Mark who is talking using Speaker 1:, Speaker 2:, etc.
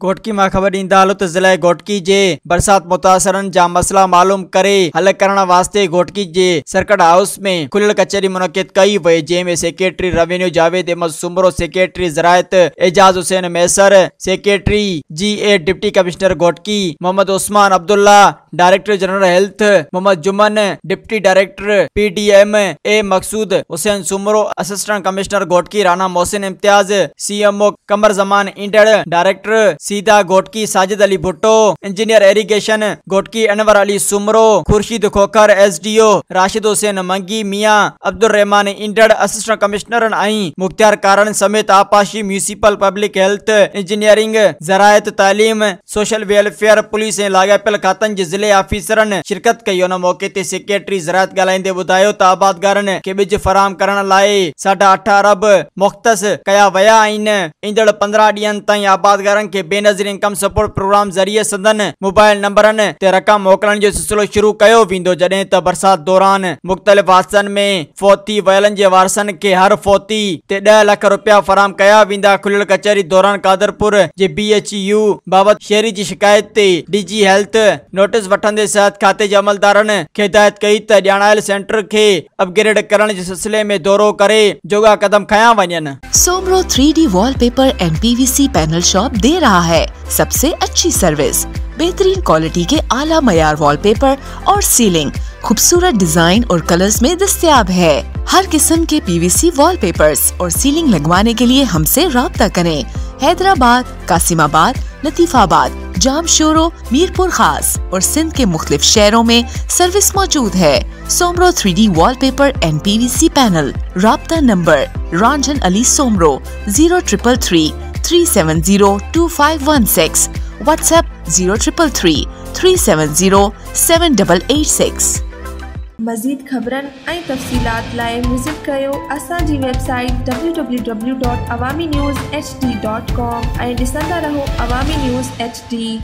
Speaker 1: घोटकी मां ख़बर ॾींदा हलो त ज़िला घोटकी जे बरसात मुतासरन जा मसला मालूम करे हल करण वास्ते घोटकी जे सर्किट हाउस में खुलियल कचहरी मुनक़िद कई वई, जंहिंमें secretary revenue Javed Ahmed Soomro, secretary ज़रायत Ejaz Hussain Mahesar, secretary GA deputy commissioner Ghotki Mohammad Usman Abdullah, director general health Mohammad Juman, deputy director PDM A Maqsood Hussain Soomro, assistant commissioner Ghotki Rana Mohsin Imtiaz, CMO Qamar Zaman Indhar, director सीधा Ghotki Sajid Ali Bhutto, engineer irrigation Ghotki Anwar Ali Soomro, Khursheed Khokhar SDO, Rashid Hussain Mangi Mian, Abdul Rehman Indhar, assistant commissioner Mukhtiar कारण समेत आपाशी म्यूनिसिपल पब्लिक हेल्थ इंजीनियरिंग ज़रायत तालीम सोशल वेलफेयर पुलिस ऐं लाॻापियल खातनि जे ज़िले ऑफिसरनि शिरकत कई। उन मौके ते सेक्रेटरी ज़रायत ॻाल्हाईंदे ॿुधायो त आबादगारनि खे ॿिज फराहम करण लाइ 8.5 अरब मुख़्तस कया विया आहिनि। ईंदड़ 15 ॾींहनि ताईं आबादगारनि खे बेनज़ीर इनकम सपोर्ट प्रोग्राम ज़रिए संदन मोबाइल नंबरनि ते रक़म मोकिलण जो सिलसिलो शुरू कयो वेंदो, जॾहिं त बरसात दौरान मुख़्तलिफ़ हादसनि में फ़ौती वयलनि जे वारसनि खे हर फ़ौती ते 10 लाख रुपया फराहम कया वेंदा। खुलियल कचहरी दौरान कादरपुर जे BHU बाबति शहरी जी शिकायत ते DG हेल्थ नोटिस वठंदे सिहत खाते जे अमलदारनि खे हिदायत कई त ॼाणायल सेंटर खे अपग्रेड करण जे सिलसिले में दौरो करे जोगा कदम खया वञनि।
Speaker 2: Soomro 3D wallpaper and PVC panel shop दे रहा है सबसे अच्छी सर्विस, बेहतरीन क्वालिटी के आला मयार वॉलपेपर और सीलिंग खूबसूरत डिजाइन और कलर्स में दस्तयाब है। हर किस्म के PVC वॉलपेपर्स और सीलिंग लगवाने के लिए हमसे राब्ता करें। हैदराबाद, कासिमाबाद, लतीफाबाद, जामशोरो, मीरपुर खास और सिंध के मुख्तलिफ शहरों में सर्विस मौजूद है। Soomro 3D wallpaper and PVC panel. राब्ता नंबर रंजन अली सोमरो 0333 370 2516, व्हाट्सएप 0333 370 7886।
Speaker 3: मज़ीद ख़बरन ऐं तफ़सीलात लाइ विज़िट कयो असांजी वेबसाइट www.awamiNewsHD.com ऐं ॾिसंदा रहो अवामी न्यूज़ HD।